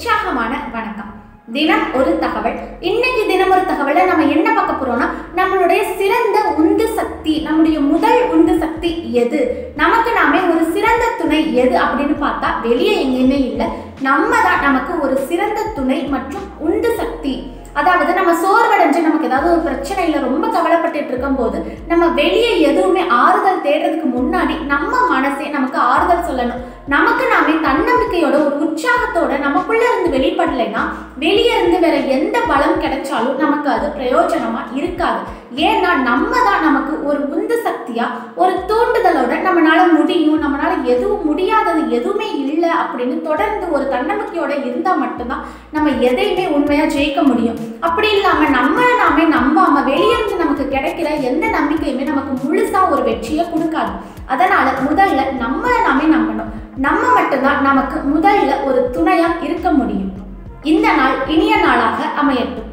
உற்சாகமான வணக்கம். தினம் ஒரு தகவல். இன்னைக்கு தினம் ஒரு தகவல்ல நம்ம என்ன பார்க்க போறோம்னா, நம்மளுடைய சிறந்த உந்து சக்தி, நம்முடைய முதல் உந்து சக்தி எது, நமக்கு நாமே ஒரு சிறந்த துணை எது அப்படின்னு பார்த்தா வெளியே எங்கேயுமே இல்லை, நம்ம தான் நமக்கு ஒரு சிறந்த துணை மற்றும் உந்து சக்தி. அதாவது நம்ம சோர்வடைஞ்சு நமக்கு ஏதாவது ஒரு பிரச்சனையில ரொம்ப கவலைப்பட்டு இருக்கும் போது நம்ம வெளியே எதுவுமே ஆறுதல் தேடுறதுக்கு முன்னாடி நம்ம மனசே நமக்கு ஆறுதல் சொல்லணும். நமக்கு நாமே தன்னம்பிக்கையோட ஒரு உற்சாகத்தோட நமக்குள்ள இருந்து வெளிப்படலைன்னா வெளியே இருந்து வேற எந்த பலம் கிடைச்சாலும் நமக்கு அது பிரயோஜனமா இருக்காது. ஏன்னா நம்ம தான் நமக்கு ஒரு உந்து சக்தியா ஒரு தூண்டுதலோட நம்மளால முடியும், நம்மளால எதுவும் முடியாதது எதுவுமே இல்லை அப்படின்னு தொடர்ந்து ஒரு தன்னம்பிக்கையோட இருந்தா மட்டும்தான் நம்ம எதையுமே உண்மையா ஜெயிக்க முடியும். அப்படி இல்லாம நம்மளை நாமே நம்பாம வெளியிருந்து நமக்கு கிடைக்கிற எந்த நம்பிக்கையுமே நமக்கு முழுசா ஒரு வெற்றியை கொடுக்காது. அதனால முதல்ல நம்மளை நாமே நம்பணும். நம்ம மட்டும்தான் நமக்கு முதல்ல ஒரு துணையா இருக்க முடியும். இந்த நாள் இனிய நாளாக அமையட்டும்.